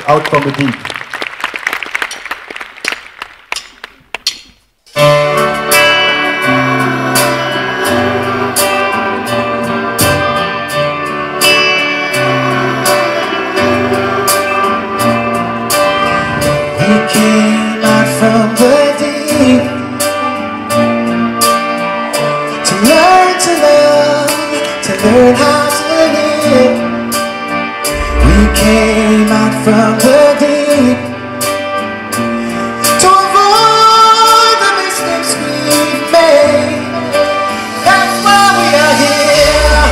Out from the Deep. We came out from the deep to learn to love, to learn how to live. We came out from the deep to avoid the mistakes we've made. That's why we are here.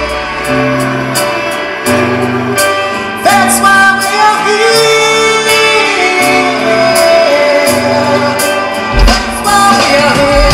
That's why we are here. That's why we are here.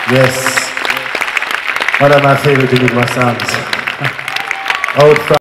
Yes. One of my favorite Enigma songs. Old